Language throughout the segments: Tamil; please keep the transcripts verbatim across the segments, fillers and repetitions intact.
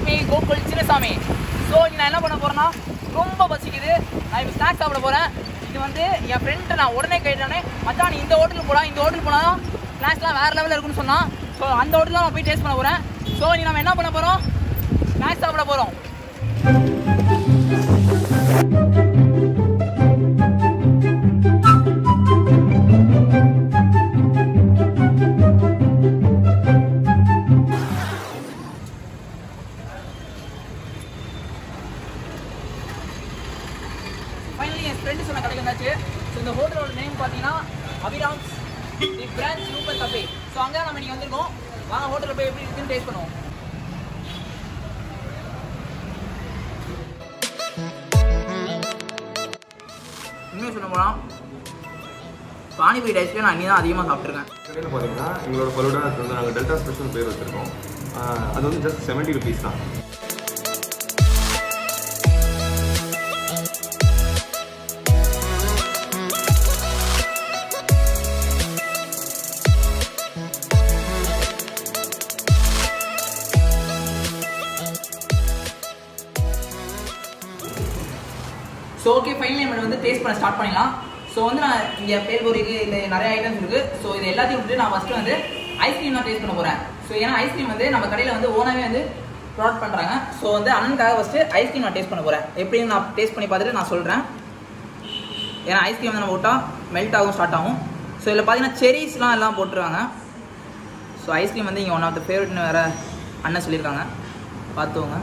மீ கோகுல் சின்னசாமி. ஸோ நான் என்ன பண்ண போகிறேன்னா, ரொம்ப பசிக்குது, நான் இப்போ ஸ்நாக்ஸ் சாப்பிட போகிறேன். இது வந்து என் ஃப்ரெண்ட்டை நான் உடனே கேட்டானே, மச்சான் நீ இந்த ஹோட்டலுக்கு போடா, இந்த ஹோட்டலுக்கு போனால் தான் ஸ்நாக்ஸ்லாம் வேறு லெவலில் இருக்குன்னு சொன்னான். ஸோ அந்த ஹோட்டலில் நான் போய் டேஸ்ட் பண்ண போகிறேன். ஸோ நீ நம்ம என்ன பண்ண போகிறோம், ஸ்நாக்ஸ் சாப்பிட போகிறோம். ஃபைனலி என் ஃப்ரெண்டு சொன்ன கடைக்கு வந்தாச்சு. ஸோ இந்த ஹோட்டலோட நேம் பார்த்தீங்கன்னா Abhirams the branch super cafe. So அங்கே நம்ம நீங்கள் வந்திருக்கோம். வாங்க ஹோட்டலில் போய் எப்படி இருக்குன்னு டேஸ்ட் பண்ணுவோம். இன்னும் சொல்ல போனால் பானிபூரி டைஸ்லேயே நான் இன்னும் தான் அதிகமாக சாப்பிட்ருக்கேன். கடையில் பார்த்தீங்கன்னா எங்களோட ஃபலூடா வந்து நாங்கள் டெல்டா ஸ்பெஷல் பேர் வச்சுருக்கோம். அது வந்து ஜஸ்ட் செவன்ட்டி ருபீஸ் தான். ஸோ ஓகே, ஃபைனலி நம்ம வந்து டேஸ்ட் பண்ண ஸ்டார்ட் பண்ணிடலாம். ஸோ வந்து நான் இங்கே பேல்பூரி இருக்குது, இல்லை நிறைய ஐட்டம்ஸ் இருக்குது. ஸோ இது எல்லாத்தையும் விட்டு நான் ஃபஸ்ட்டு வந்து ஐஸ்கிரீம் தான் டேஸ்ட் பண்ண போகிறேன். ஸோ ஏன்னா ஐஸ்கிரீம் வந்து நம்ம கடையில் வந்து ஓனாகவே வந்து ப்ராடக்ட் பண்ணுறாங்க. ஸோ வந்து அண்ணனுக்காக ஃபஸ்ட்டு ஐஸ்கிரீம் நான் டேஸ்ட் பண்ண போகிறேன். எப்படின்னு நான் டேஸ்ட் பண்ணி பார்த்துட்டு நான் சொல்கிறேன். ஏன்னா ஐஸ்கிரீம் வந்து நம்ம விட்டால் மெல்ட் ஆகும், ஸ்டார்ட் ஆகும். ஸோ இதில் பார்த்தீங்கன்னா செரீஸ்லாம் எல்லாம் போட்டுருவாங்க. ஸோ ஐஸ்கிரீம் வந்து இங்கே ஒன் ஆஃப் த ஃபேவரட்னு வேறு அண்ணன் சொல்லியிருக்காங்க, பார்த்துவோங்க.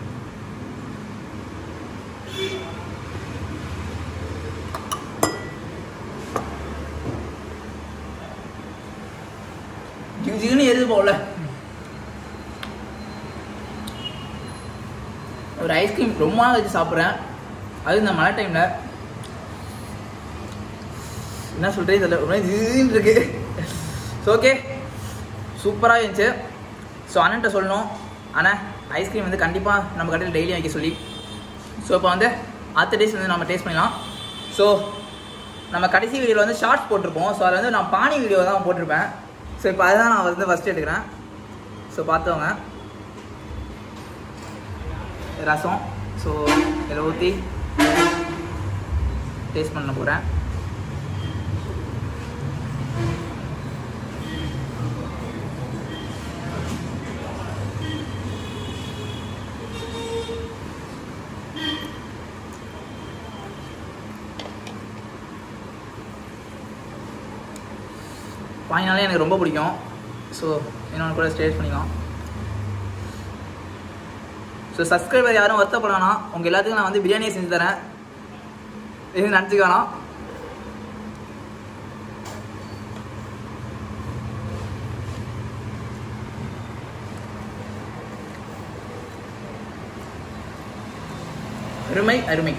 ஜிகுன்னு எரிது போகல. ஒரு ஐஸ்கிரீம் ரொம்ப நாள் வச்சு சாப்பிட்றேன், அது இந்த மழை டைமில். என்ன சொல்கிறேன் இதில் ரொம்ப ஜிகுன்னு இருக்கு. ஸோ ஓகே, சூப்பராக இருந்துச்சு. ஸோ அண்ணன்ட்ட சொல்லணும், ஆனால் ஐஸ்கிரீம் வந்து கண்டிப்பாக நம்ம கடையில் டெய்லியும் வைக்க சொல்லி. ஸோ இப்போ வந்து அடுத்த டேஸ்ட் வந்து நம்ம டேஸ்ட் பண்ணலாம். ஸோ நம்ம கடைசி வீடியோவில் வந்து ஷார்ட்ஸ் போட்டிருப்போம். ஸோ அதில் வந்து நான் பானி வீடியோ தான் போட்டிருப்பேன். ஸோ இப்போ அதுதான் நான் வந்து ஃபஸ்ட்டு எடுக்கிறேன். ஸோ பார்த்தவங்க ரசம், ஸோ இதில் ஊற்றி டேஸ்ட் பண்ண போகிறேன். பானினாலே எனக்கு ரொம்ப பிடிக்கும். ஸோ இன்னொன்று கூட டேஸ்ட் பண்ணிக்கலாம். ஸோ சப்ஸ்கிரைபர் யாரும் வருத்தப்படனா, உங்கள் எல்லாத்துக்கும் நான் வந்து பிரியாணியை செஞ்சு தரேன், இது நினச்சிக்க வேணாம். அருமை அருமை.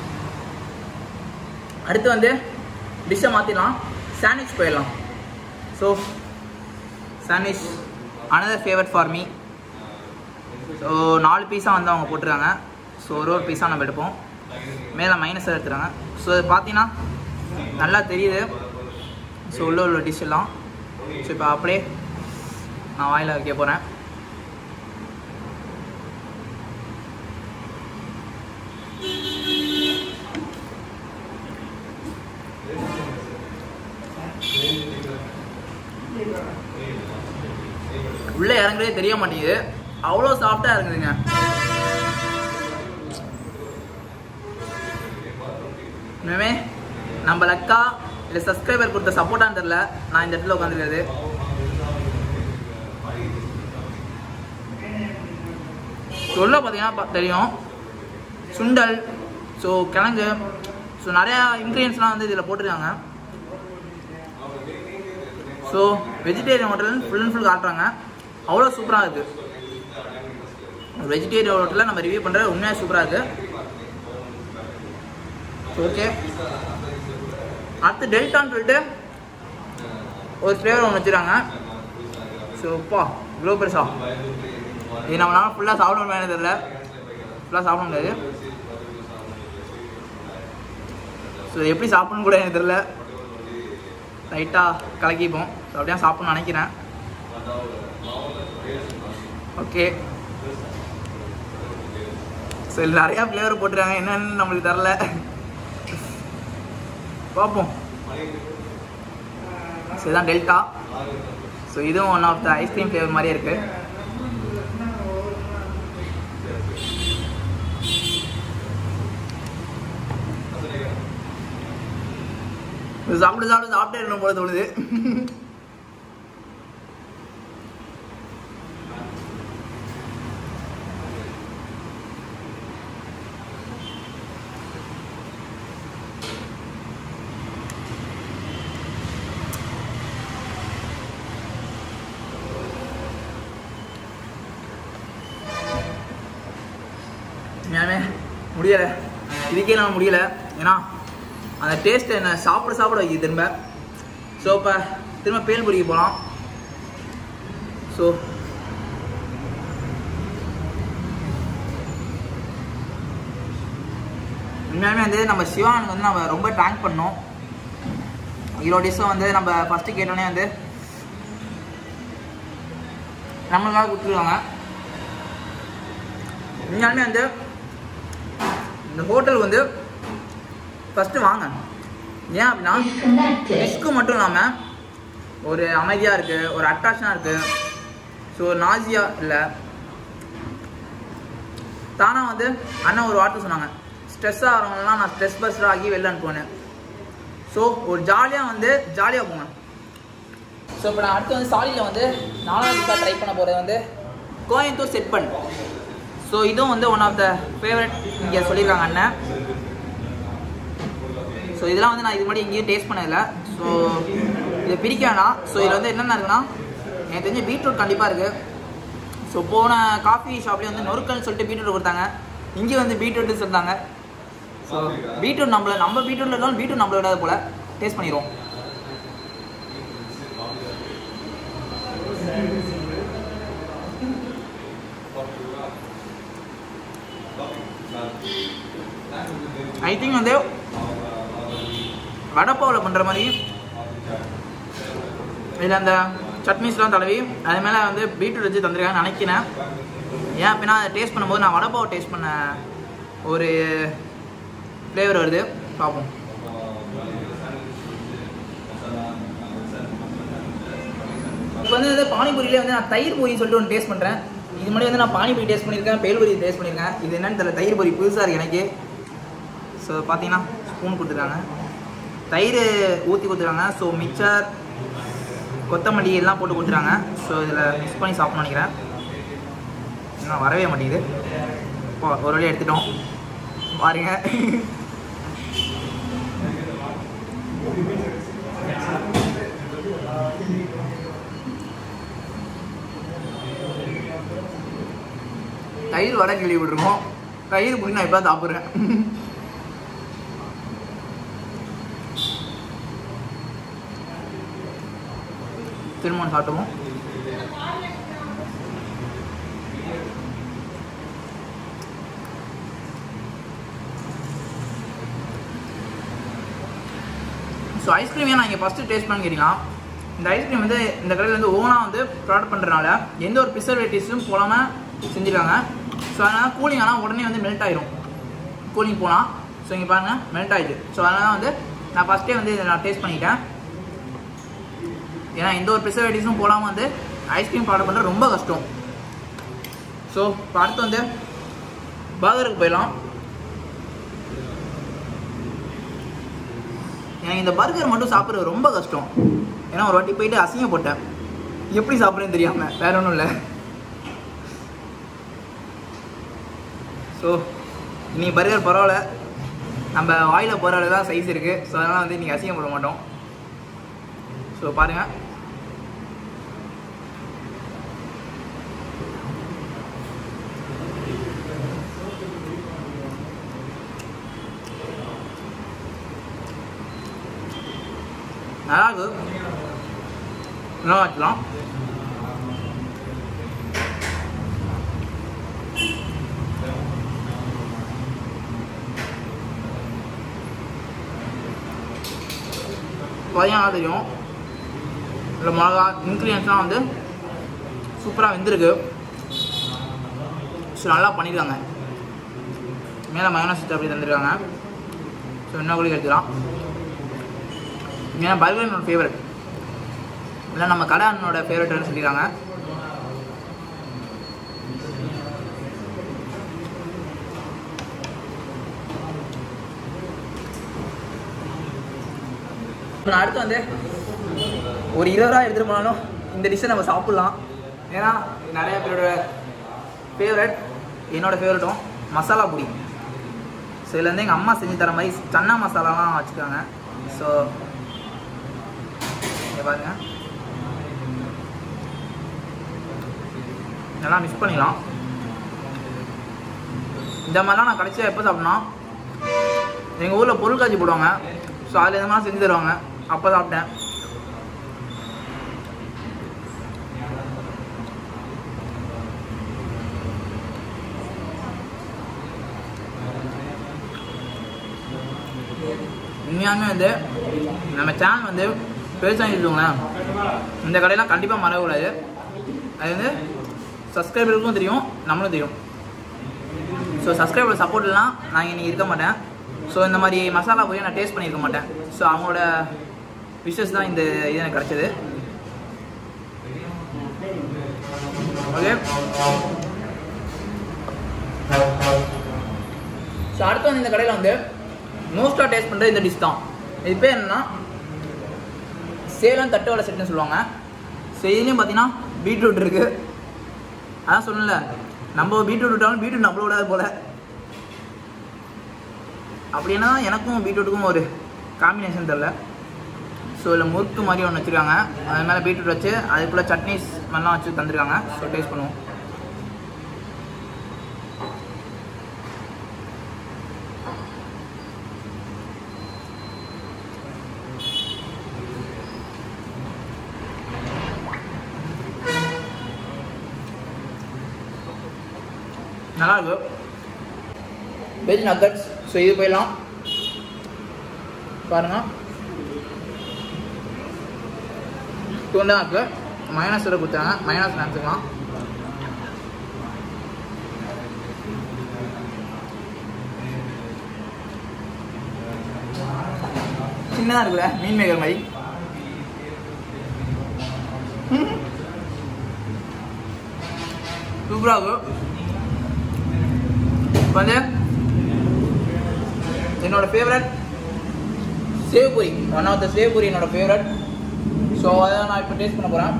அடுத்து வந்து டிஷ்ஷை மாற்றிடலாம், சாண்ட்விச் போயிடலாம். So sandwich another favourite for me. So நாலு பீஸாக வந்து அவங்க போட்டுருக்காங்க. ஸோ ஒரு ஒரு பீஸாக நம்ம எடுப்போம். மேலே மைனஸ் எடுத்துறாங்க. ஸோ இது பார்த்தீங்கன்னா நல்லா தெரியுது. ஸோ உள்ள உள்ள டிஷ் எல்லாம். ஸோ இப்போ அப்படியே நான் வாயில் வைக்க போகிறேன். உள்ளே இறங்குறதே தெரிய மாட்டேங்குது, அவ்வளோ சாஃப்டாக இருக்குதுங்க. இனிமே நம்ம லக்கா இல்லை சப்ஸ்கிரைபர் கொடுத்த சப்போர்ட்டான்னு தெரில, நான் இந்த இடத்துல உட்காந்துருக்கிறது. சொல்ல பார்த்தீங்கன்னா தெரியும், சுண்டல், ஸோ கிழங்கு, ஸோ நிறையா இன்க்ரீடியன்ஸ்லாம் வந்து இதில் போட்டிருக்காங்க. So vegetarian hotel full and full காட்டுறாங்க, அவ்வளோ சூப்பராக இருக்குது. வெஜிடேரியன் ஹோட்டலில் நம்ம ரிவ்யூ பண்ணுறது உண்மையாக சூப்பராக இருக்குது. ஓகே, அடுத்து டெல்டான்னு சொல்லிட்டு ஒரு ஃப்ளேவர் ஒன்று வச்சுருக்காங்க. ஸோ அப்பா இவ்வளோ பெருசா, இது நம்மளால ஃபுல்லாக சாப்பிட முடியாது, தெரியல ஃபுல்லாக சாப்பிட முடியாது. ஸோ எப்படி சாப்பிடணும் கூட எனக்கு தெரியல, லைட்டாக கலக்கிப்போம். ஸோ அப்படியே சாப்பிட்ணும்னு நினைக்கிறேன். ஓகே, ஸோ இதில் நிறையா ஃப்ளேவர் போட்டுருக்காங்க, என்னன்னு நம்மளுக்கு தரல, பார்ப்போம். ஸோ இதுதான் டெல்டா. ஸோ இதுவும் one of the ice cream flavour மாதிரியே இருக்குது. சாப்பிட்டு சாப்பிட்டு சாப்பிட்டே இருக்கணும் போல தோணுது. உண்மையாலுமே முடியலை, இதுக்கே நான் முடியலை. ஏன்னா அந்த டேஸ்ட்டு என்ன சாப்பிட சாப்பிட வைக்கிது திரும்ப. ஸோ இப்போ திரும்ப பேல்பூரிக்கு போகலாம். ஸோ உண்மையாலுமே வந்து நம்ம சிவானுக்கு வந்து நம்ம ரொம்ப தேங்க் பண்ணோம். இவ்வளோ டிஷ்ஷும் வந்து நம்ம ஃபஸ்ட்டு கேட்டோன்னே வந்து நம்மளுக்காக கொடுத்துருவாங்க. உண்மையாலுமே வந்து இந்த ஹோட்டல் வந்து ஃபஸ்ட்டு வாங்க. ஏன் அப்படின்னா ரிஸ்க்கு மட்டும் இல்லாமல் ஒரு அமைதியாக இருக்குது, ஒரு அட்ராக்ஷனாக இருக்குது. ஸோ நாசியாக இல்லை. தானாக வந்து அண்ணன் ஒரு வார்த்தை சொன்னாங்க, ஸ்ட்ரெஸ்ஸாக ஆகிறவங்கலாம் நான் ஸ்ட்ரெஸ் பஸ்டர் ஆகி வெளில அனுப்புவேன். ஸோ ஒரு ஜாலியாக வந்து ஜாலியாக போங்க. ஸோ இப்போ நான் அடுத்து வந்து சாலியில் வந்து நாலாவது ட்ரை பண்ண போகிறது வந்து கோயம்புத்தூர் செட் பன். ஸோ இதுவும் வந்து ஒன் ஆஃப் த ஃபேவரட் இங்கே சொல்லியிருக்காங்க அண்ணன். ஸோ இதெல்லாம் வந்து நான் இது முன்னாடி எங்கேயும் டேஸ்ட் பண்ணதில்லை. ஸோ இதை பிரிக்க வேணாம். ஸோ இதில் வந்து என்னென்ன இருக்குன்னா, எனக்கு தெரிஞ்சு பீட்ரூட் கண்டிப்பாக இருக்குது. ஸோ போன காஃபி ஷாப்லேயே வந்து நொறுக்கல்னு சொல்லிட்டு பீட்ரூட் கொடுத்தாங்க, இங்கே வந்து பீட்ரூட்டு சொல்லிட்டாங்க. ஸோ பீட்ரூட் நம்மள நம்ம பீட்ரூட்டில் இருந்தாலும் பீட்ரூட் நம்மள விடாத போல் டேஸ்ட் பண்ணிடுவோம். ஐ திங்க் வந்து வடப்பாவில் பண்ணுற மாதிரி இதில் அந்த சட்னிஸ்லாம் தடவி அது மேலே வந்து பீட்ரூட் வச்சு தந்துருக்காங்கன்னு நினைக்கிறேன். ஏன் அப்படின்னா அதை டேஸ்ட் பண்ணும்போது நான் வடப்பாவை டேஸ்ட் பண்ண ஒரு ஃப்ளேவர் வருது, பார்ப்போம். இப்போ வந்து வந்து பானிபூரியிலே வந்து நான் தயிர் பூரி சொல்லிட்டு ஒன்று டேஸ்ட் பண்ணுறேன். இது முன்னாடி வந்து நான் பானிபூரி டேஸ்ட் பண்ணியிருக்கேன், பேல்பூரி டேஸ்ட் பண்ணியிருக்கேன். இது என்னன்னு தெரியல, தயிர் பூரி புதுசாக இருக்குது எனக்கு. ஸோ பார்த்தீங்கன்னா ஸ்பூன் கொடுத்துருக்காங்க, தயிர் ஊற்றி கொடுத்துருக்காங்க. ஸோ மிக்சர் கொத்தமல்லி எல்லாம் போட்டு கொடுத்துருக்காங்க. ஸோ இதில் மிக்ஸ் பண்ணி சாப்பிட்ணும்னு நினைக்கிறேன். இன்னும் வரவே மாட்டேங்குது. இப்போ ஒரு வழியாக எடுத்துட்டோம் பாருங்க. தயிர் வர கிளி விட்டுருக்கோம். தயிர் புரி நான் இப்போ சாப்பிட்றேன். திரும்ப சாப்பிடுவோம். ஸோ ஐஸ்கிரீம் ஏன் நான் இங்கே ஃபஸ்ட்டு டேஸ்ட் பண்ணி கேட்டிங்கன்னா, இந்த ஐஸ்கிரீம் வந்து இந்த கடையில் வந்து ஓனாக வந்து ப்ராடக்ட் பண்ணுறதுனால எந்த ஒரு ப்ரிசர்வேட்டிவ்ஸும் போடாமல் செஞ்சுருக்காங்க. ஸோ அதனால் கூலிங் ஆனால் உடனே வந்து மெல்ட் ஆகிடும். கூலிங் போனால் ஸோ இங்கே பாருங்கள் மெல்ட் ஆகிடுது. ஸோ அதனால் வந்து நான் ஃபஸ்ட்டே வந்து இதை நான் டேஸ்ட் பண்ணிட்டேன். ஏன்னா எந்த ஒரு ப்ரிசர்வேட்டிவ்ஸும் போடாமல் வந்து ஐஸ்கிரீம் ப்ராடக்ட் பண்ணுறது ரொம்ப கஷ்டம். ஸோ இப்போ அடுத்து வந்து பர்கருக்கு போயிடலாம். எனக்கு இந்த பர்கர் மட்டும் சாப்பிட்றது ரொம்ப கஷ்டம். ஏன்னா ஒரு வாட்டி போயிட்டு அசிங்கப்பட்டேன், எப்படி சாப்பிட்றேன்னு தெரியாமல், வேற ஒன்றும் இல்லை. ஸோ இன்னைக்கு பர்கர் பரவாயில்ல, நம்ம வாயில் போகிற அளவு தான் சைஸ் இருக்குது. ஸோ அதனால் வந்து இன்றைக்கி அசிங்கப்பட மாட்டோம். ஸோ பாருங்கள், நல்லா இருக்கு, நல்லா வச்சுக்கலாம். பார்த்தீங்கன்னா தெரியும், இல்லை மிளகா இன்க்ரீடியன்ஸ்லாம் வந்து சூப்பராக வெந்திருக்கு. ஸோ நல்லா பண்ணியிருக்காங்க. மேலே மயோனஸ் அப்படி தந்துருக்காங்க. ஸோ என்ன கூட எடுத்துக்கலாம். ஏன்னா பர்கர் என்னோட ஃபேவரட் இல்லை, நம்ம கடை அண்ணனோட ஃபேவரட்னு சொல்லிடுறாங்க. நான் அடுத்து வந்து ஒரு இருபது ரூபா எடுத்துகிட்டு போனாலும் இந்த டிஷ்ஷை நம்ம சாப்பிட்லாம். ஏன்னா நிறைய பேரோட ஃபேவரட், என்னோடய ஃபேவரட்டும் மசாலா பொடி. ஸோ இதில் வந்து எங்கள் அம்மா செஞ்சு தர மாதிரி சன்னா மசாலாலாம் வச்சுருக்காங்க. ஸோ இங்கே பாருங்கள், நல்லா மிக்ஸ் பண்ணிடலாம். இந்த மாதிரிலாம் நான் கடைசியாக எப்போ சாப்பிட்னா எங்கள் ஊரில் பொருள் காட்சி போடுவாங்க. ஸோ அதில் எந்த மாதிரி செஞ்சு தருவாங்க, அப்போ சாப்பிட்டேன். உண்மையாலுமே வந்து நம்ம சேனல் வந்து பெருசாக இருக்குங்களேன், இந்த கடையெல்லாம் கண்டிப்பாக மறக்கக்கூடாது. அது வந்து சப்ஸ்கிரைபருக்கும் தெரியும், நம்மளும் தெரியும். ஸோ சப்ஸ்கிரைபர் சப்போர்ட் இல்லைனா நான் இன்றைக்கி இருக்க மாட்டேன். ஸோ இந்த மாதிரி மசாலா போய் நான் டேஸ்ட் பண்ணியிருக்க மாட்டேன். ஸோ அவங்களோட விஷஸ் தான் இந்த இது எனக்கு கிடச்சிது. ஓகே, ஸோ அடுத்து வந்து இந்த கடையில் வந்து மோஸ்ட்டாக டேஸ்ட் பண்ணுறது இந்த டிஷ் தான். இது பேர் என்னன்னா சேலம் தட்டுவடை செட்டுன்னு சொல்லுவாங்க. ஸோ இதுலேயும் பார்த்தீங்கன்னா பீட்ரூட் இருக்குது. அதான் சொல்லல, நம்ம பீட்ரூட் விட்டாலும் பீட்ரூட் நம்மள விடாது போல். அப்படின்னா எனக்கும் பீட்ரூட்டுக்கும் ஒரு காம்பினேஷன் தெரில. ஸோ இதில் முறுக்கு மாதிரி ஒன்று வச்சுருக்காங்க, அது மேலே பீட்ரூட் வச்சு அதுக்குள்ளே சட்னிஸ் மாதிரிலாம் வச்சு தந்துருக்காங்க. ஸோ டேஸ்ட் பண்ணுவோம். நல்லா இருக்கு வெஜ் நக்கட்ஸ். ஸோ இது போயிடலாம் பாருங்க, தூண்டா இருக்கு. மயோனஸ் வரை கொடுத்தாங்க, மயோனஸ் நினச்சிக்கலாம். சின்னதாக இருக்குல்ல, மீன் மேக்கர் மாதிரி. சூப்பராக இருக்கும். வந்து என்னோட favourite sev puri, one of the sev puri என்னோட ஃபேவரட். ஸோ அதை நான் இப்போ டேஸ்ட் பண்ண போகிறேன்.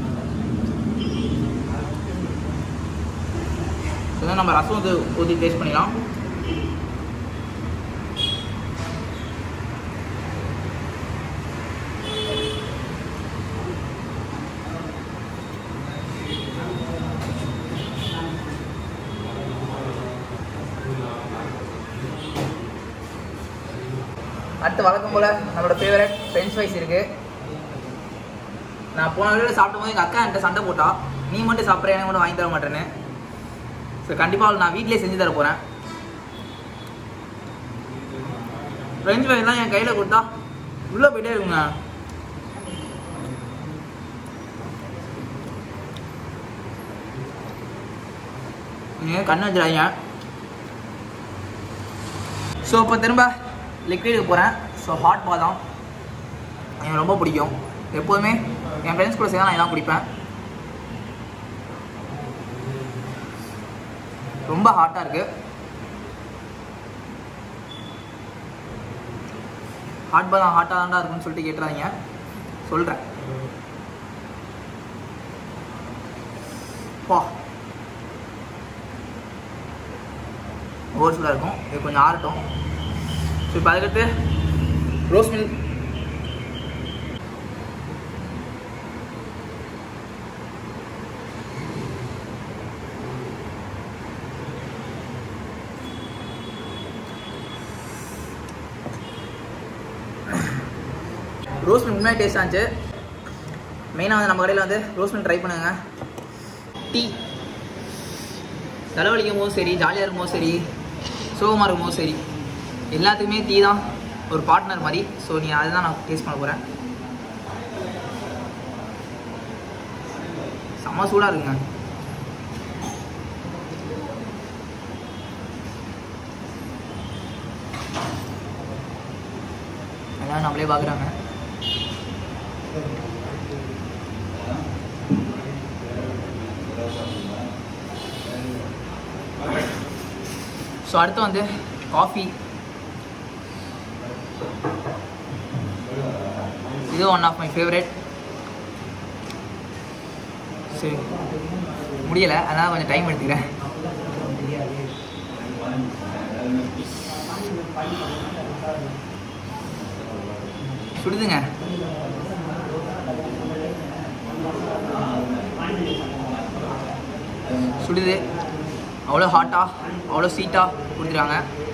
ஸோ நம்ம ரசம் வந்து ஊற்றி டேஸ்ட் பண்ணிடலாம். அடுத்து வழக்கம் போல் நம்மளோட ஃபேவரட் ஃப்ரெஞ்ச் ஃப்ரைஸ் இருக்குது. நான் போன வீடியோவில் சாப்பிடும் போது எங்கள் அக்கா என்கிட்ட சண்டை போட்டா, நீ மட்டும் சாப்பிட்ற எனக்கு மட்டும் வாங்கி தர மாட்டேன்னு. ஸோ கண்டிப்பாக நான் வீட்டிலே செஞ்சு தர போகிறேன். ஃப்ரெஞ்ச் ஃப்ரைஸ்லாம் என் கையில் கொடுத்தா உள்ளே போயிட்டே இருக்குங்க. நீங்கள் கண்ணு வச்சுறாங்க. ஸோ இப்போ திரும்ப லிக்விடுக்கு போகிறேன். ஸோ ஹாட் பாதாம் எனக்கு ரொம்ப பிடிக்கும். எப்போதுமே என் ஃப்ரெண்ட்ஸ் கூட சேர்ந்து நான் இதான் குடிப்பேன். ரொம்ப ஹாட்டாக இருக்குது. ஹாட் பாதாம் ஹாட்டாக தான்டா இருக்குன்னு சொல்லிட்டு கேட்டுறாதீங்க, சொல்கிறேன். பா ஓவர் சூடாக இருக்கும், இது கொஞ்சம் ஆறட்டும். ஸோ இப்போ அதுக்கடுத்து ரோஸ் மில்க். ரோஸ் மில்க் உண்மையாக டேஸ்டாக இருந்துச்சு. மெயினாக வந்து நம்ம கடையில் வந்து ரோஸ் மில்க் ட்ரை பண்ணுங்க. டீ தலைவலிக்கும் போதும் சரி, ஜாலியாக இருக்கும் போதும் சரி, சோகமாக இருக்கும் போதும் சரி, எல்லாத்துக்குமே டீ தான் ஒரு பார்ட்னர் மாதிரி. ஸோ நீ அதுதான் நான் டேஸ்ட் பண்ண போகிறேன். செம்ம சூடாக இருக்குங்க. அதான் நம்மளே பார்க்குறாங்க. ஸோ அடுத்து வந்து காஃபி. இது ஒன் ஆஃப் மை ஃபேவரட். சரி முடியலை, அதனால் கொஞ்சம் டைம் எடுத்துக்கிறேன். சுடுதுங்க. சுடுது. அவ்வளோ ஹாட்டாக அவ்வளோ ஸ்வீட்டாக கொடுத்துருக்காங்க.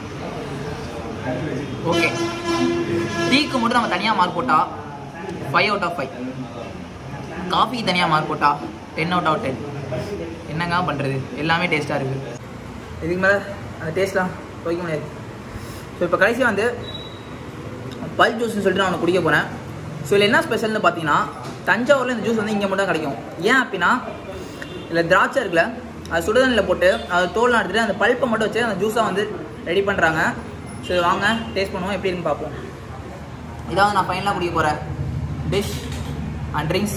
ஓகே, டீக்கு மட்டும் நம்ம தனியாக மார்க் போட்டால் ஃபைவ் அவுட் ஆஃப் ஃபைவ். காஃபிக்கு தனியாக மார்க் போட்டால் டென் அவுட் ஆஃப் டென். என்னங்க பண்ணுறது, எல்லாமே டேஸ்ட்டாக இருக்குது. இதுக்கு மேலே அந்த டேஸ்ட்லாம் துவைக்க முடியாது. ஸோ இப்போ கடைசியாக வந்து பல் ஜூஸ்ன்னு சொல்லிட்டு நான் ஒன்று குடிக்க போகிறேன். ஸோ இதில் என்ன ஸ்பெஷல்னு பார்த்தீங்கன்னா, தஞ்சாவூரில் இந்த ஜூஸ் வந்து இங்கே மட்டும் தான் கிடைக்கும். ஏன் அப்படின்னா இதில் திராட்சை இருக்குல்ல, அது சுடுதண்ணில் போட்டு அது தோல்லாம் எடுத்துகிட்டு அந்த பல்ப்பை மட்டும் வச்சு அந்த ஜூஸாக வந்து ரெடி பண்ணுறாங்க. ஸோ வாங்க டேஸ்ட் பண்ணுவோம், எப்படி இருக்குன்னு பார்ப்போம். இதாவது நான் ஃபைனலாக குடிக்க போகிறேன் டிஷ் அண்ட் ட்ரிங்க்ஸ்.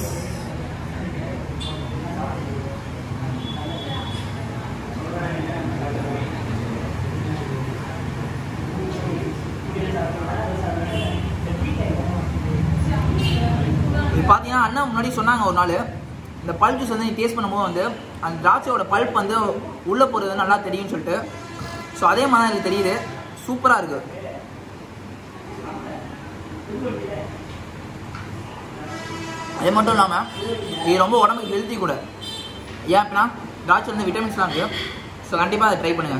இது பார்த்தீங்கன்னா அண்ணா முன்னாடி சொன்னாங்க ஒரு நாள், இந்த பல் ஜூஸ் வந்து நீ டேஸ்ட் பண்ணும்போது வந்து அந்த திராட்சையோட பல்ப் வந்து உள்ளே போகிறது நல்லா தெரியும்னு சொல்லிட்டு. ஸோ அதே மாதிரி எனக்கு தெரியுது, சூப்பராக இருக்குது. அது மட்டும் இல்லாமல் இது ரொம்ப உடம்புக்கு ஹெல்த்தி கூட. ஏன் அப்படின்னா திராட்சை வந்து விட்டமின்ஸ்லாம் இருக்குது. ஸோ கண்டிப்பாக அதை ட்ரை பண்ணுங்கள்.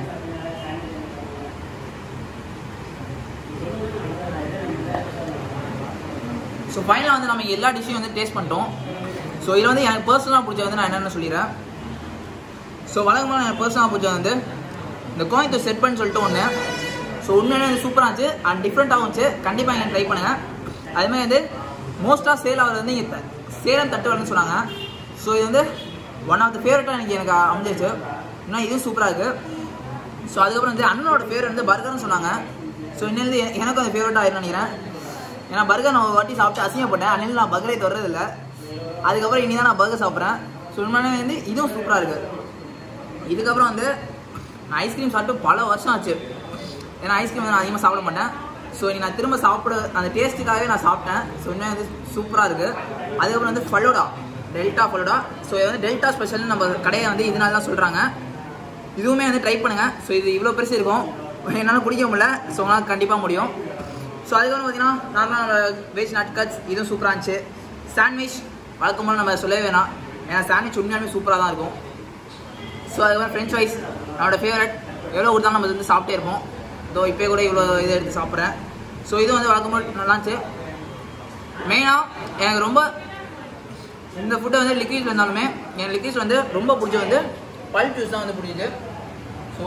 ஸோ ஃபைனலாக வந்து நம்ம எல்லா டிஷ்ஷையும் வந்து டேஸ்ட் பண்ணிட்டோம். ஸோ இதில் வந்து எனக்கு பர்சனலாக பிடிச்சது வந்து நான் என்னென்ன சொல்லிடுறேன். ஸோ வழக்கமாக எனக்கு பர்சனலாக பிடிச்சது வந்து இந்த கோயம்புத்தூர் செட் பண்ணு சொல்லிட்டு ஒன்று. ஸோ உண்மையிலே வந்து சூப்பராக இருந்துச்சு அண்ட் டிஃப்ரெண்ட்டாகவும் இருந்துச்சு. கண்டிப்பாக நீங்கள் ட்ரை பண்ணுங்கள். அதுமாதிரி வந்து மோஸ்ட்டாக சேல் ஆகிறது வந்து இங்கே சேலம் தட்டு வரணும்னு சொன்னாங்க. ஸோ இது வந்து ஒன் ஆஃப் த ஃபேவரட்டாக எனக்கு எனக்கு அமைஞ்சிச்சு. இன்னும் இதுவும் சூப்பராக இருக்குது. ஸோ அதுக்கப்புறம் வந்து அண்ணனோட ஃபேவரட் வந்து பர்கர்னு சொன்னாங்க. ஸோ இன்னிலேருந்து எனக்கும் அந்த ஃபேவரட்டாக ஆயிருன்னு நினைக்கிறேன். ஏன்னா பர்கர் நான் ஒரு வாட்டி சாப்பிட்டு அசிங்கப்பட்டேன். அன்னில நான் பர்கரே தொடரதில்லை. அதுக்கப்புறம் இனி தான் நான் பர்கர் சாப்பிட்றேன். ஸோ உண்மையிலே வந்து இதுவும் சூப்பராக இருக்குது. இதுக்கப்புறம் வந்து நான் ஐஸ்கிரீம் சாப்பிட்டு பல வருஷம் ஆச்சு. ஏன்னா ஐஸ்கிரீம் வந்து நான் அதிகமாக சாப்பிட மாட்டேன். ஸோ இனி நான் திரும்ப சாப்பிட அந்த டேஸ்ட்டுக்காகவே நான் சாப்பிட்டேன். ஸோ இன்னும் வந்து சூப்பராக இருக்குது. அதுக்கப்புறம் வந்து ஃபலூடா, டெல்டா ஃபலூடா. ஸோ இது வந்து டெல்டா ஸ்பெஷல்னு நம்ம கடையை வந்து இதனால தான் சொல்கிறாங்க. இதுவுமே வந்து ட்ரை பண்ணுங்கள். ஸோ இது இவ்வளோ பெருசு இருக்கும், என்னால் குடிக்க முடியல. ஸோ உங்களால் கண்டிப்பாக முடியும். ஸோ அதுக்கப்புறம் பார்த்தீங்கன்னா நார்மலாக வெஜ் நட்கட்ஸ் இதுவும் சூப்பராக இருந்துச்சு. சாண்ட்விச் வழக்கமாக நம்ம சொல்லவே வேணாம், ஏன்னா சாண்ட்விச் உண்மையாலுமே சூப்பராக தான் இருக்கும். ஸோ அதுக்கப்புறம் ஃப்ரெஞ்ச் ஃப்ரைஸ் என்னோடய ஃபேவரட். எவ்வளோ கொடுத்தாலும் நம்ம வந்து சாப்பிட்டே இருப்போம். இதோ இப்போ கூட இவ்வளோ இதை எடுத்து சாப்பிட்றேன். ஸோ இது வந்து வழக்கமாக நல்லா இருந்துச்சு. மெயினாக எனக்கு ரொம்ப இந்த ஃபுட்டை வந்து லிக்விட்ஸ் இருந்தாலுமே என் லிக்விட்ஸ் வந்து ரொம்ப பிடிச்சது வந்து பல்ப் ஜூஸ் தான் வந்து பிடிச்சிது. ஸோ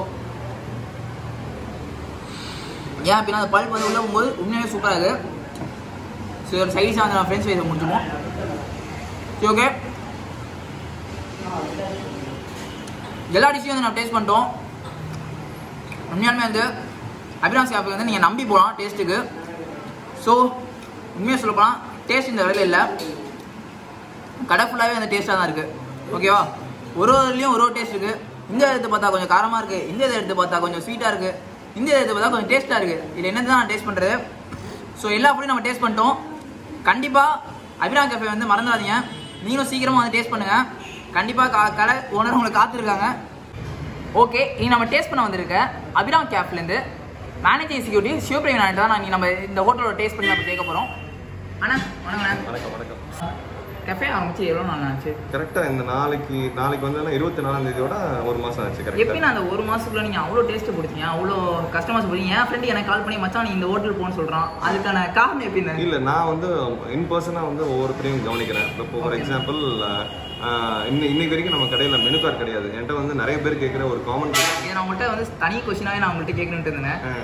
ஏன் அப்படின்னா அந்த பல்ப் வந்து உள்ளே போகும்போது உண்மையாகவே சூப்பராக இருக்குது. ஸோ ஒரு சைடிஷாக வந்து நான் ஃப்ரெண்ட்ஸ் ஃப்ரைஸை முடிச்சுப்போம். சரி ஓகே, எல்லா டிஷ்ஷையும் வந்து நான் டேஸ்ட் பண்ணிட்டோம். உண்மையாலுமே வந்து அபிரான்ஸ் கேஃபே வந்து நீங்கள் நம்பி போகலாம் டேஸ்ட்டுக்கு. ஸோ உண்மையாக சொல்ல போனால் டேஸ்ட் இந்த வேலையில் இல்லை, கடை ஃபுல்லாகவே அந்த டேஸ்ட்டாக தான் இருக்குது. ஓகேவா, ஒரு ஒருலையும் ஒரு ஒரு டேஸ்ட் இருக்குது. இந்த எடுத்து பார்த்தா கொஞ்சம் காரமாக இருக்குது, இந்த இதை எடுத்து பார்த்தா கொஞ்சம் ஸ்வீட்டாக இருக்குது, இந்த இதை எடுத்து பார்த்தா கொஞ்சம் டேஸ்ட்டாக இருக்குது. இதில் என்னது தான் நான் டேஸ்ட் பண்ணுறது. ஸோ எல்லா ஃபுட்டையும் நம்ம டேஸ்ட் பண்ணிட்டோம். கண்டிப்பாக அபிரான்ஸ் கேஃபே வந்து மறந்துடாதீங்க. நீங்களும் சீக்கிரமாக வந்து டேஸ்ட் பண்ணுங்கள். கண்டிப்பாக கா கடை ஓனர் உங்களை காத்திருக்காங்க. ஓகே, இனி நம்ம டேஸ்ட் பண்ண வந்திருக்க அபிராம் கேஃப்லேருந்து மேனேஜர் எக்ஸிக்யூட்டிவ் சிவபிரவீன் ஆண்டி தான் நான் நம்ம இந்த ஹோட்டலோட டேஸ்ட் பண்ணி நம்ம கேட்க போகிறோம். அண்ணா வணக்கம். வணக்கம் வணக்கம். கஃபே ஆரம்பிச்சு எவ்வளோ நாள் ஆச்சு? கரெக்டாக இந்த நாளைக்கு நாளைக்கு வந்து இருபத்தி நாலாம் தேதியோட ஒரு மாதம் ஆச்சு. கரெக்டாக எப்படி நான் அந்த ஒரு மாதத்துக்குள்ள நீங்கள் அவ்வளோ டேஸ்ட்டு பிடிச்சிங்க, அவ்வளோ கஸ்டமர்ஸ் பிடிச்சிங்க. என் ஃப்ரெண்டு எனக்கு கால் பண்ணி மச்சான் நீ இந்த ஹோட்டல் போகணும்னு சொல்கிறான், அதுக்கான காரணம் எப்படின்னு? இல்லை, நான் வந்து இன் பர்சனாக வந்து ஒவ்வொருத்தரையும் கவனிக்கிறேன். இப்போ ஃபார் எக்ஸாம்பிள் இன்னும் இன்னைக்கு வரைக்கும் நம்ம கடையில் மெனு கார்டு கிடையாது. என்கிட்ட வந்து நிறைய பேர் கேட்குற ஒரு காமன் இதை நான் உங்கள்கிட்ட வந்து தனி கொஸ்டினாவே நான் உங்கள்கிட்ட கேட்கணுன்ட்டு இருந்தேன்.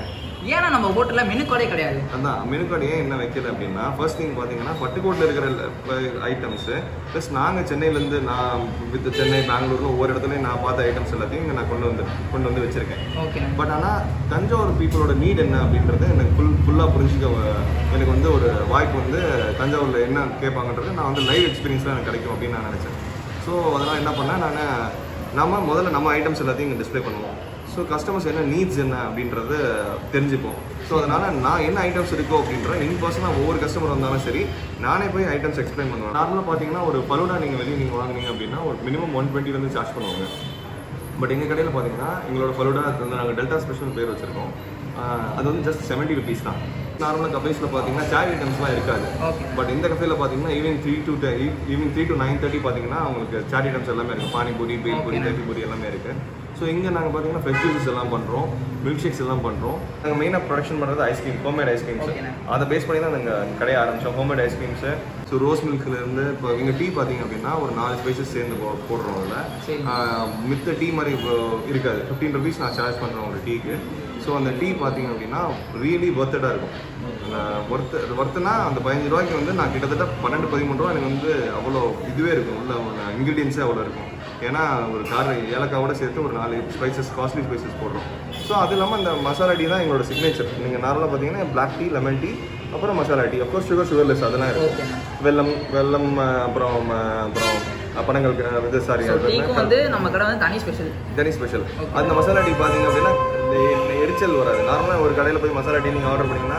ஏன்னா நம்ம ஹோட்டலில் மெனு கார்டே கிடையாது. அதான் மெனு கார்டு ஏன் என்ன வைக்கல அப்படின்னா, ஃபர்ஸ்ட் திங் பார்த்தீங்கன்னா பட்டுக்கோட்டில் இருக்கிற ஐட்டம்ஸு ப்ளஸ் நாங்கள் சென்னையிலேருந்து நான் வித் சென்னை பெங்களூரில் ஒவ்வொரு இடத்துலையும் நான் பார்த்த ஐட்டம்ஸ் எல்லாத்தையும் இங்கே நான் கொண்டு வந்து கொண்டு வந்து வச்சுருக்கேன். ஓகே. பட் ஆனால் தஞ்சாவூர் பீப்புளோட நீட் என்ன அப்படின்றது எனக்கு ஃபுல் ஃபுல்லாக புரிஞ்சுக்க எனக்கு வந்து ஒரு வாய்ப்பு வந்து தஞ்சாவூரில் என்ன கேட்பாங்கன்றது நான் வந்து லைவ் எக்ஸ்பீரியன்ஸ்லாம் எனக்கு கிடைக்கும் அப்படின்னு நான் நினச்சேன். ஸோ அதனால் என்ன பண்ணேன், நான் நம்ம முதல்ல நம்ம ஐட்டம்ஸ் எல்லாத்தையும் இங்கே டிஸ்பிளே பண்ணுவோம். ஸோ கஸ்டமர்ஸ் என்ன நீட்ஸ் என்ன அப்படின்றது தெரிஞ்சுப்போம். ஸோ அதனால் நான் என்ன ஐட்டம்ஸ் இருக்கோ அப்படின்ற இன் பர்சனாக ஒவ்வொரு கஸ்டமர் வந்தாலும் சரி நானே போய் ஐட்டம்ஸ் எக்ஸ்பிளைன் பண்ணுவேன். நார்மலாக பார்த்தீங்கன்னா ஒரு ஃபலூடா நீங்கள் வெளியே நீங்கள் வாங்குனீங்க அப்படின்னா ஒரு மினிமம் ஒன் டுவெண்ட்டிலேருந்து சார்ஜ் பண்ணுவாங்க. பட் எங்கள் கடையில் பார்த்தீங்கன்னா எங்களோட ஃபலூடா வந்து நாங்கள் டெல்டா ஸ்பெஷல் பேர் வச்சுருக்கோம். அது வந்து ஜஸ்ட் செவன்ட்டி ருபீஸ் தான். நார்மலாக கஃபேஸில் பார்த்தீங்கன்னா சாய் ஐட்டம்ஸ்லாம் இருக்காது. பட் இந்த கஃபேல பார்த்தீங்கன்னா evening three to evening three to nine thirty பார்த்தீங்கன்னா உங்களுக்கு சாட் ஐட்டம்ஸ் எல்லாமே இருக்குது. பானிபூரி, பேல்பூரி, தட்டிபூரி எல்லாமே இருக்குது. ஸோ இங்கே நாங்கள் பார்த்தீங்கன்னா ஃப்ரெஷ் ஜூஸஸ் எல்லாம் பண்ணுறோம், மில்க் ஷேக்ஸ் எல்லாம் பண்ணுறோம். நாங்கள் மெயினாக ப்ரொடக்ஷன் பண்ணுறது ஐஸ்கிரீம், ஹோம்மேட் ஐஸ்கிரீம்ஸ். அதை பேஸ் பண்ணி தான் நாங்கள் கடையை ஆரம்பித்தோம், ஹோம்மேட் ஐஸ்கிரீம்ஸு. ஸோ ரோஸ் மில்க்லேருந்து இப்போ எங்கள் டீ பார்த்தீங்க அப்படின்னா ஒரு நாலு ஸ்பைசஸ் சேர்ந்து போ போடுறோம். அதில் மித்த டீ மாதிரி இருக்காது. ஃபிஃப்டீன் ருபீஸ் நான் சார்ஜ் பண்ணுறேன் ஒரு டீக்கு. ஸோ அந்த டீ பார்த்தீங்க அப்படின்னா ரியலி ஒர்த்தடாக இருக்கும். ஒர்த்து ஒர்த்துனா அந்த பதினஞ்சு ரூபாய்க்கு வந்து நான் கிட்டத்தட்ட பன்னெண்டு பதிமூணு ரூபா எனக்கு வந்து அவ்வளோ இதுவே இருக்கும், உள்ள இன்க்ரீடியன்ஸே அவ்வளோ இருக்கும். ஏன்னா ஒரு கார ஏலக்காவோட சேர்த்து ஒரு நாலு ஸ்பைசஸ், காஸ்ட்லி ஸ்பைசஸ் போடுறோம். ஸோ அது இல்லாமல் அந்த மசாலா டீ தான் எங்களோட சிக்னேச்சர். நீங்கள் நார்மலாக பார்த்தீங்கன்னா பிளாக் டீ, லெமன் டீ, அப்புறம் masala tea, of course sugar sugarless அதெல்லாம் இருக்கும். வெல்லம் வெல்லம் அப்புறம் அப்புறம் பனங்கள் இது சாரி வந்து நம்ம கடை வந்து தனி ஸ்பெஷல் தனி ஸ்பெஷல். அந்த மசாலா டீ பார்த்தீங்க அப்படின்னா எரிச்சல் வராது. நார்மலாக ஒரு கடையில் போய் மசாலா டீ நீங்கள் ஆர்டர் பண்ணிங்கன்னா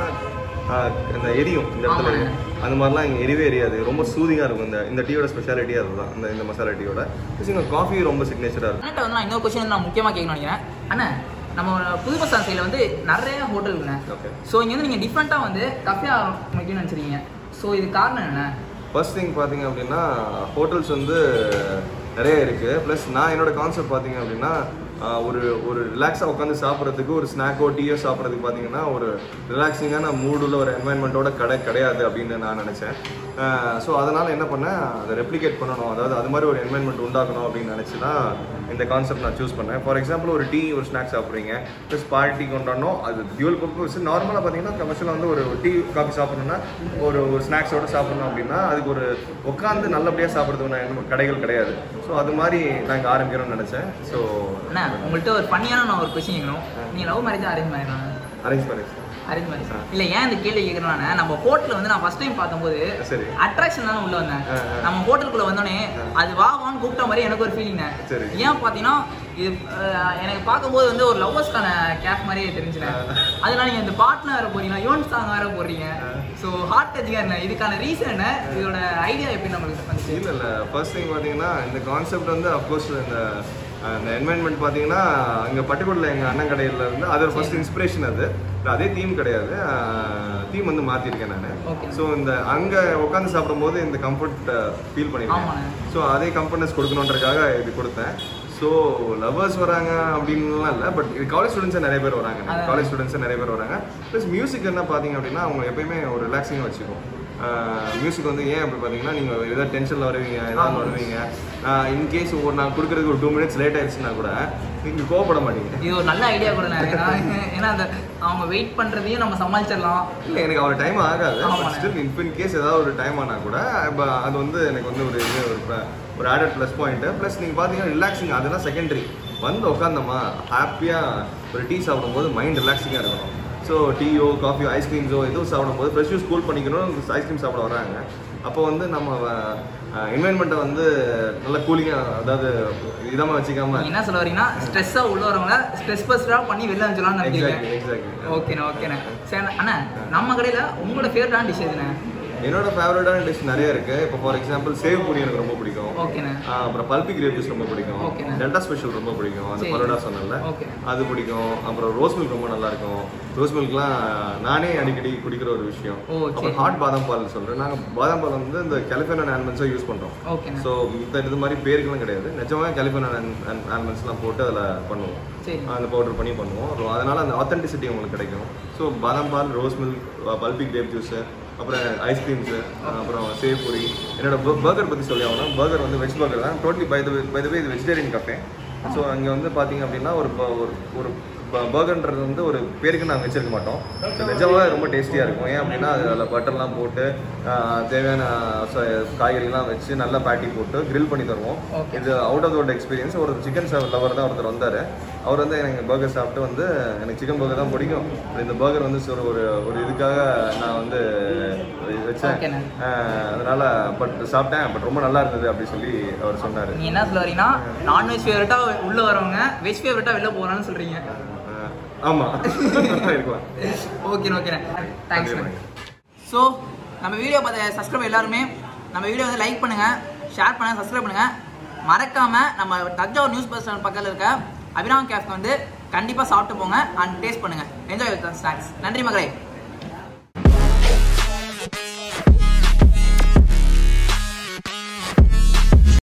இந்த எரியும், இந்த இடத்துல அந்த மாதிரிலாம் இங்கே எரிவே எரியாது. ரொம்ப சூதிங்காக இருக்கும். இந்த இந்த டீயோட ஸ்பெஷாலிட்டி அதுதான், இந்த இந்த மசாலா டீயோட. ப்ளஸ் இங்கே காஃபி ரொம்ப சிக்னேச்சராக இருக்கும். அண்ணா வந்து நான் இன்னொரு கொஸ்டின் நான் முக்கியமாக கேட்கணும்னு நினைக்கிறேன். அண்ணா நம்ம புது பஸ் ஸ்டாண்ட் சைடில் வந்து நிறைய ஹோட்டல் இருக்குண்ணே. ஓகே. ஸோ இங்கே வந்து நீங்கள் டிஃப்ரெண்ட்டாக வந்து கஃபே ஆரம்பிக்கணும்னு நினச்சிருக்கீங்க. ஸோ இது காரணம் என்ன? ஃபர்ஸ்ட் திங் பார்த்தீங்க அப்படின்னா ஹோட்டல்ஸ் வந்து நிறைய இருக்குது. ப்ளஸ் நான் என்னோட கான்செப்ட் பார்த்தீங்க அப்படின்னா ஒரு ஒரு ரிலாக்ஸாக உட்காந்து சாப்பிட்றதுக்கு, ஒரு ஸ்நாக்கோ டீயோ சாப்பிட்றதுக்கு பார்த்தீங்கன்னா ஒரு ரிலாக்ஸிங்கான மூடுள்ள ஒரு என்வாயன்மெண்ட்டோட கடை கிடையாது அப்படின்னு நான் நினச்சேன். ஸோ அதனால் என்ன பண்ணேன், அதை ரெப்ளிகேட் பண்ணணும், அதாவது அது மாதிரி ஒரு என்வாயன்மெண்ட் உண்டாக்கணும் அப்படின்னு நினச்சி தான் இந்த கான்செப்ட் நான் சூஸ் பண்ணேன். ஃபார் எக்ஸாம்பிள் ஒரு டீ, ஒரு ஸ்நாக்ஸ் சாப்பிட்றீங்க, ப்ளஸ் பார்ட்டி கொண்டாடணும். அது டியூவல் பர்பஸ். நார்மலாக பார்த்தீங்கன்னா கமர்ஷியலாக வந்து ஒரு டீ காஃபி சாப்பிட்ணுன்னா ஒரு ஒரு ஸ்நாக்ஸோடு சாப்பிட்ணும் அப்படின்னா அதுக்கு ஒரு உட்காந்து நல்லபடியாக சாப்பிட்றதுக்கு கடைகள் கிடையாது. ஸோ அது மாதிரி நாங்கள் ஆரம்பிக்கிறோம்னு நினச்சேன். ஸோ உங்கள்கிட்ட ஒரு பண்ணியான நான் ஒரு கொஸ்டின் கேட்கணும். நீங்கள் love marriage arrange marriage? Arrange marriage. Arrange marriage இல்லை, ஏன் இந்த கேள்வி கேட்குறேன்னா நம்ம ஹோட்டலில் வந்து நான் ஃபர்ஸ்ட் டைம் பார்க்கும்போது அட்ராக்ஷன் தான் உள்ள வந்தேன். நம்ம ஹோட்டலுக்குள்ள வந்தோடனே அது வா வான்னு கூப்பிட்ட மாதிரி எனக்கு ஒரு ஃபீலிங். ஏன் பார்த்தீங்கன்னா இது எனக்கு பார்க்கும்போது வந்து ஒரு லவ்வர்ஸ்க்கான கேப் மாதிரியே தெரிஞ்சுனேன். அதனால நீங்கள் இந்த பாட்டுலாம் வேற போறீங்க, யுவன் சாங் வேற போடுறீங்க. ஸோ ஹார்ட் டச்சிங்காக என்ன, இதுக்கான ரீசன் என்ன, இதோட ஐடியா எப்படி நம்மளுக்கு வந்துச்சு? இல்லை இல்லை ஃபர்ஸ்ட் திங் பார்த்தீங்கன்னா இந்த கான்செப்ட் வந்து அஃப்கோர்ஸ் இந்த அந்த என்வாயன்மெண்ட் பார்த்தீங்கன்னா இங்கே பட்டுக்கோட்டில் எங்கள் அண்ணன் கடையில் இருந்து அது ஒரு ஃபர்ஸ்ட் இன்ஸ்பிரேஷன். அது அதே தீம் கிடையாது, தீம் வந்து மாற்றிருக்கேன் நான். ஸோ இந்த அங்கே உட்காந்து சாப்பிடும்போது இந்த கம்ஃபர்ட் ஃபீல் பண்ணியிருக்கேன். ஸோ அதே கம்ஃபர்ட்னஸ் கொடுக்கணுன்றதுக்காக இது கொடுத்தேன். ஸோ லவ்வர்ஸ் வராங்க அப்படின்லாம் இல்லை, பட் இது காலேஜ் ஸ்டூடெண்ட்ஸே நிறைய பேர் வராங்க. காலேஜ் ஸ்டூடெண்ட்ஸே நிறைய பேர் வராங்க. ப்ளஸ் மியூசிக் என்ன பார்த்தீங்க அப்படின்னா அவங்க எப்பயுமே ஒரு ரிலாக்ஸிங்காக வச்சுக்கும். மியூசிக் வந்து ஏன் அப்படி பார்த்தீங்கன்னா நீங்கள் ஏதாவது டென்ஷனில் வருவீங்க, ஏதாவது வருவீங்க, இன்கேஸ் ஒரு நான் கொடுக்குறதுக்கு ஒரு டூ மினிட்ஸ் லேட் ஆயிடுச்சுன்னா கூட நீங்கள் கோவப்பட மாட்டீங்க. இது ஒரு நல்ல ஐடியா கூட. ஏன்னா அந்த அவங்க வெயிட் பண்ணுறதையும் நம்ம சமாளிச்சிடலாம். இல்லை எனக்கு அவ்வளோ டைம் ஆகாது. ஸ்டில் இன் கேஸ் ஏதாவது ஒரு டைம் ஆனால் கூட இப்போ அது வந்து எனக்கு வந்து ஒரு இது ஒரு ஒரு ஆடட் ப்ளஸ் பாயிண்ட்டு. ப்ளஸ் நீங்கள் பார்த்தீங்கன்னா ரிலாக்ஸிங் அதெல்லாம் செகண்டரி. வந்து உட்காந்தோமா ஹாப்பியாக ஒரு டீ சாப்பிடும்போது மைண்ட் ரிலாக்ஸிங்காக இருக்கணும். ஸோ டீயோ காஃபியோ ஐஸ்கிரீம்ஸோ எதுவும் சாப்பிடும்போது ஃப்ரெஷ் ஜூஸ் கூல் பண்ணிக்கணும். ஐஸ்கிரீம் சாப்பிட வராங்க, அப்போ வந்து நம்ம என்வாயன்மெண்ட்டை வந்து நல்லா கூலிங்காக, அதாவது இதமாக வச்சுக்காம என்ன சொல்ல வரீங்கன்னா ஸ்ட்ரெஸ்ஸாக உள்ள வரவங்க ஸ்ட்ரெஸ் பஸ்டாக பண்ணி வெளில வச்சுலாம்னு நினைக்கிறேன். எக்ஸாக்ட்லி. ஓகேண்ணா ஓகேண்ணா. சரி அண்ணா, நம்ம கடையில் உங்களோட ஃபேவரட்டான டிஷ் எதுண்ணே? என்னோட ஃபேவரட்டான டிஷ் நிறைய இருக்கு. இப்போ ஃபார் எக்ஸாம்பிள் சேவ் பூரி எனக்கு ரொம்ப பிடிக்கும். ஓகேண்ணா. அப்புறம் பல்பி கிரேவி ஜூஸ் ரொம்ப பிடிக்கும். ஓகேண்ணா. டெல்டா ஸ்பெஷல் ரொம்ப பிடிக்கும், அந்த பரோடா சொன்னல அது பிடிக்கும். அப்புறம் ரோஸ் மில்க் ரொம்ப நல்லா இருக்கும். ரோஸ் மில்க்லாம் நானே அடிக்கடி குடிக்கிற ஒரு விஷயம். அப்புறம் ஹாட் பாதாம் பால் சொல்றேன். நாங்கள் பாதாம் பால் வந்து இந்த கலிஃபோர்னியா ஆல்மண்ட்ஸை யூஸ் பண்றோம். ஸோ இந்த இது மாதிரி பேருக்கெல்லாம் கிடையாது, நிஜமாக கலிஃபோர்னியா ஆல்மண்ட்ஸ்லாம் போட்டு அதில் பண்ணுவோம், அந்த பவுடர் பண்ணி பண்ணுவோம். அதனால அந்த ஆத்தென்டிசிட்டி உங்களுக்கு கிடைக்கும். ஸோ பாதாம் பால், rose milk, pulpy grape juice, அப்புறம் ஐஸ்கிரீம்ஸு, அப்புறம் சேவ் பூரி. என்னோட பர்கர் பற்றி சொல்லி ஆகணும். பர்கர் வந்து வெஜ் பர்கர் தான். Totally by the by the way இது வெஜிடேரியன் கஃபே. ஸோ அங்கே வந்து பார்த்தீங்க அப்படின்னா ஒரு ஒரு பர்கர்ன்றது வந்து ஒரு பேருக்கு நாங்கள் வச்சிருக்க மாட்டோம். நிஜமாவே ரொம்ப டேஸ்டியாக இருக்கும். ஏன் அப்படின்னா அதில் பட்டர்லாம் போட்டு தேவையான காய்கறிலாம் வச்சு நல்லா பேட்டி போட்டு கிரில் பண்ணி தருவோம். இது அவுட் ஆஃப் த எக்ஸ்பீரியன்ஸ். ஒரு சிக்கன் லவர் தான் ஒருத்தர் வந்தார். அவர் வந்து எனக்கு பர்கர் சாப்பிட்டு வந்து எனக்கு சிக்கன் பர்கர் தான் பிடிக்கும், இந்த பர்கர் வந்து ஒரு ஒரு இதுக்காக நான் வந்து வச்சேன், அதனால பட் சாப்பிட்டேன், பட் ரொம்ப நல்லா இருந்தது அப்படி சொல்லி அவர் சொன்னார். நீ என்ன சொல்ல வரீங்கன்னா நான்வெஜ் ஃபேவரட்டா உள்ள வரவங்க வெஜ் ஃபேவரட்டா வெளில போறான்னு சொல்றீங்க? ஆமா இருக்கலாம். Okay okay thanks. ஸோ நம்ம வீடியோ பார்த்த சப்ஸ்கிரைப் எல்லாருமே நம்ம வீடியோ வந்து லைக் பண்ணுங்க, ஷேர் பண்ணுங்க, சப்ஸ்கிரைப் பண்ணுங்க. மறக்காம நம்ம தஞ்சாவூர் நியூஸ் பஸ் ஸ்டாண்ட் பக்கத்தில் இருக்க அபிராம் கேஃப்க்கு வந்து கண்டிப்பாக சாப்பிட்டு போங்க அண்ட் டேஸ்ட் பண்ணுங்க. Enjoy with snacks. நன்றி மகளே.